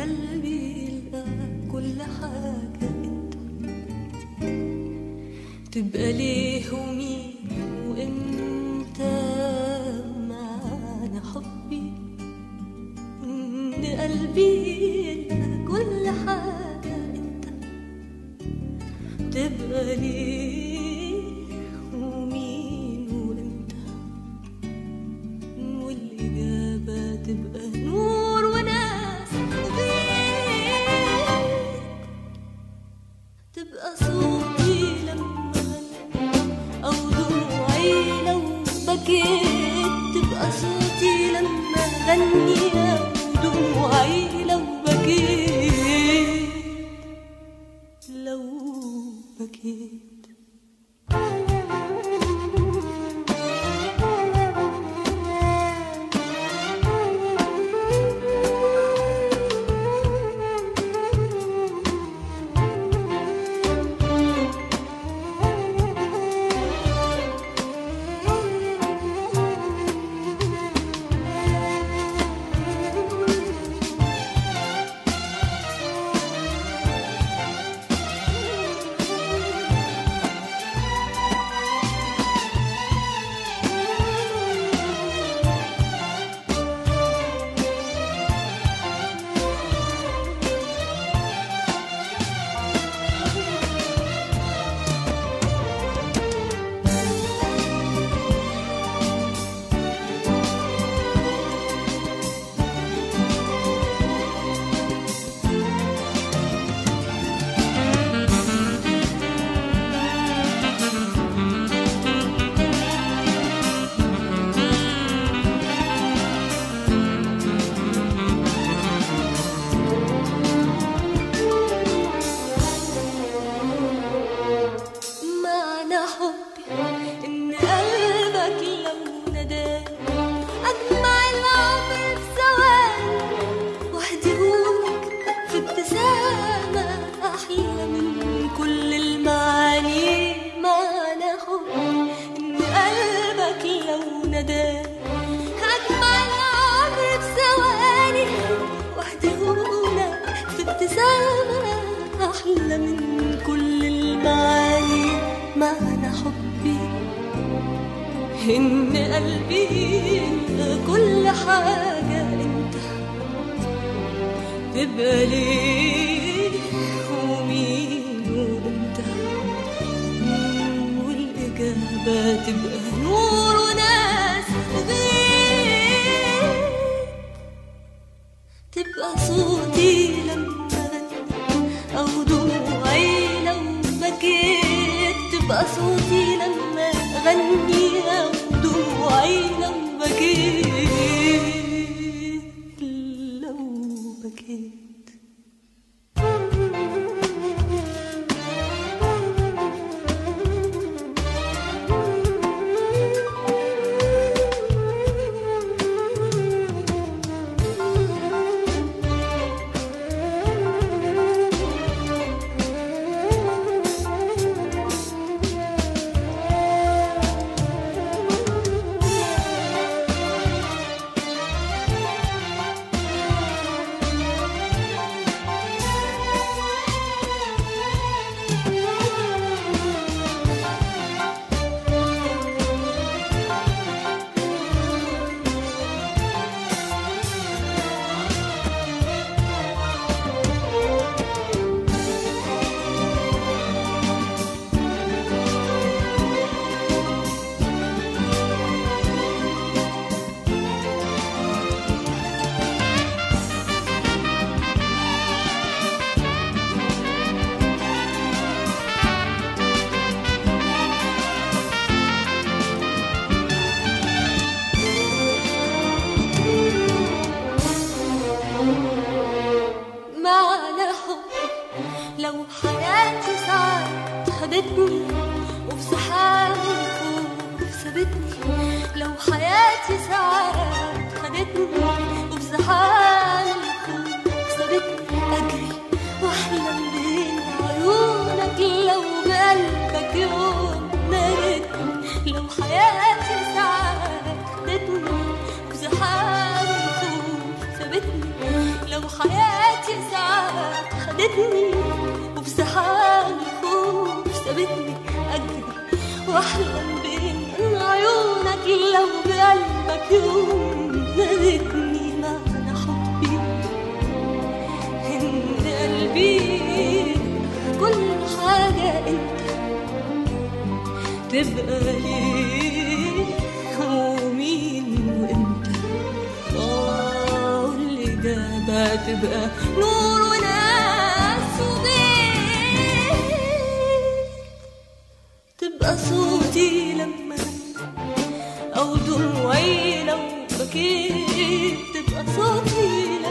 قلبي يلقى كل حاجة انت تبقى ليه ومين وامتى معنى حبي ان قلبي يلقى كل حاجة انت تبقى ليه ومين وامتى والإجابة تبقى نور وناس وبيت تبقى صوتي لما غني أو دموعي لو بكيت تبقى صوتي لما غني أو دموعي لو بكيت لو بكيت أحلى من كل المعاني معنى حبي إن قلبي كل حاجة أنت تبقى ليه ومين وأنت والإجابة تبقى نور وناس وبيت تبقى صوتي لما أو دموعي لو بكيت تبقى صوتي لما أغني أو دموعي لو بكيت لو بكيت لو حياتي ساعات خدتني وفي سحاب الخوف سابتني لو حياتي ساعات خدتني وفي سحاب الخوف سابتني أجري وأحلم بين عيونك لو بقلبك يوم نادتني لو حياتي ساعات خدتني وفي سحاب الخوف سابتني لو حياتي ساعات خدتني وفي زحام الخوف سابتني أجري وأحلم بين عيونك لو بقلبك يوم نادتني معنى حبي إن قلبي كل حاجة أنت تبقى ليه ومين وإمتى الإجابة تبقى نور وناس وبيت تبقى صوتي لما أو دموعي لو بكيت تبقى صوتي